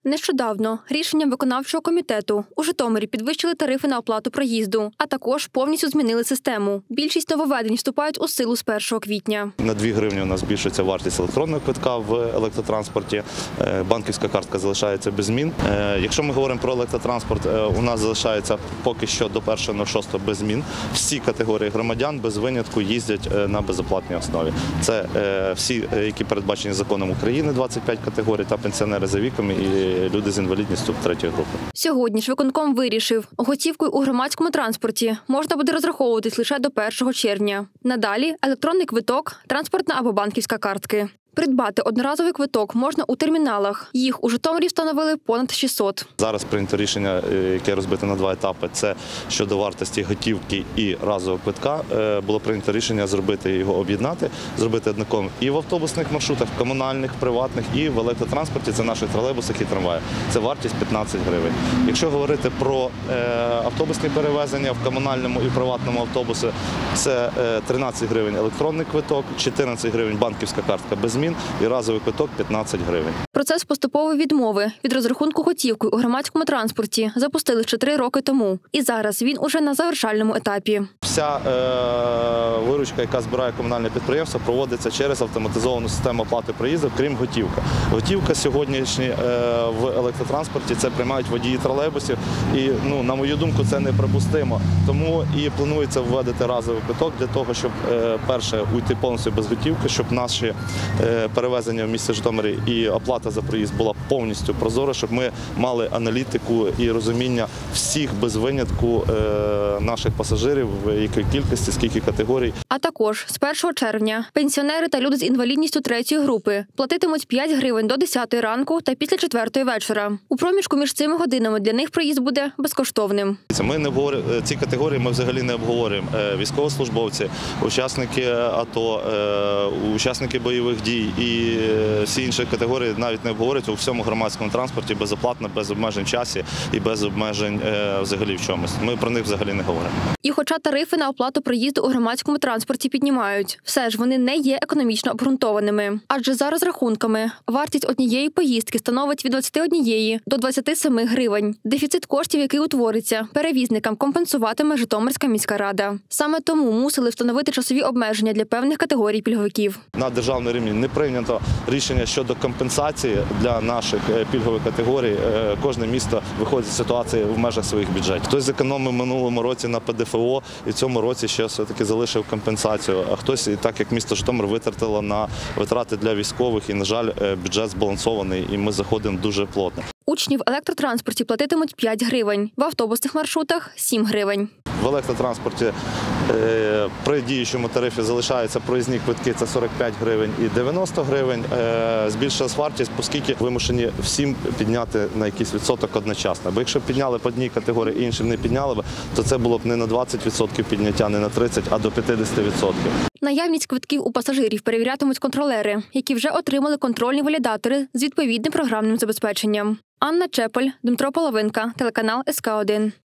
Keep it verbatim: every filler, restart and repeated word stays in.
Нещодавно рішенням виконавчого комітету у Житомирі підвищили тарифи на оплату проїзду, а також повністю змінили систему. Більшість нововведень вступають у силу з першого квітня. На дві гривні у нас збільшується вартість електронного квитка в електротранспорті. Банківська картка залишається без змін. Якщо ми говоримо про електротранспорт, у нас залишається поки що до першого шостого без змін. Всі категорії громадян без винятку їздять на безоплатній основі. Це всі, які передбачені законом України, двадцять п'ять категорій, та пенсіонери за віком і люди з інвалідністю третьої групи. Сьогодні ж виконком вирішив, готівкою у громадському транспорті можна буде розраховуватись лише до першого червня. Надалі електронний квиток, транспортна або банківська картки. Придбати одноразовий квиток можна у терміналах. Їх у Житомирі встановили понад шістсот. Зараз прийнято рішення, яке розбите на два етапи. Це щодо вартості готівки і разового квитка. Було прийнято рішення зробити його, об'єднати, зробити однаковим і в автобусних маршрутах, в комунальних, приватних, і в електротранспорті, це наших тролейбусах і трамваях. Це вартість п'ятнадцять гривень. Якщо говорити про автобусні перевезення в комунальному і приватному автобусі, це тринадцять гривень електронний квиток, чотирнадцять гривень банківська картка без змін і разовий квиток п'ятнадцять гривень. Процес поступової відмови від розрахунку готівкою у громадському транспорті запустили ще три роки тому. І зараз він уже на завершальному етапі. Вся е, виручка, яка збирає комунальне підприємство, проводиться через автоматизовану систему оплати проїзду, крім готівка. Готівка сьогоднішня е, в електротранспорті це приймають водії тролейбусів. І, ну, на мою думку, це неприпустимо. Тому і планується вводити разовий квиток для того, щоб, е, перше, уйти повністю без готівки, щоб наші е, перевезення в місті Житомирі і оплата за проїзд була повністю прозора, щоб ми мали аналітику і розуміння всіх без винятку е, наших пасажирів, якої кількості, скільки категорій. А також з першого червня пенсіонери та люди з інвалідністю третьої групи платитимуть п'ять гривень до десятої ранку та після четвертої вечора. У проміжку між цими годинами для них проїзд буде безкоштовним. Ми не обговорюємо ці категорії, ми взагалі не обговорюємо. Військовослужбовці, учасники АТО, учасники бойових дій і всі інші категорії навіть не обговорюють у всьому громадському транспорті безоплатно, без обмежень в часі і без обмежень взагалі в чомусь. Ми про них взагалі не говоримо. І хоча тарифи на оплату проїзду у громадському транспорті піднімають, все ж вони не є економічно обґрунтованими. Адже за розрахунками вартість однієї поїздки становить від двадцяти однієї до двадцяти семи гривень. Дефіцит коштів, який утвориться, перевізникам компенсуватиме Житомирська міська рада. Саме тому мусили встановити часові обмеження для певних категорій пільговиків. На державному рівні не прийнято рішення щодо компенсації для наших пільгових категорій. Кожне місто виходить з ситуації в межах своїх бюджетів. Хтось зекономив минулому році на ПДФО і в цьому році ще все-таки залишив компенсацію, а хтось, і так як місто Житомир, витратило на витрати для військових і, на жаль, бюджет збалансований і ми заходимо дуже плотно. Учні в електротранспорті платитимуть п'ять гривень, в автобусних маршрутах – сім гривень. В електротранспорті е, при діючому тарифі залишаються проїзні квитки – це сорок п'ять гривень і дев'яносто гривень. Е, збільшилась вартість, оскільки вимушені всім підняти на якийсь відсоток одночасно. Бо якщо підняли по одній категорії, іншим не підняли б, то це було б не на двадцять відсотків підняття, не на тридцять відсотків, а до п'ятдесят відсотків. Наявність квитків у пасажирів перевірятимуть контролери, які вже отримали контрольні валідатори з відповідним програмним забезпеченням. Анна Чепель, Дмитро Половинка, телеканал ес ка один.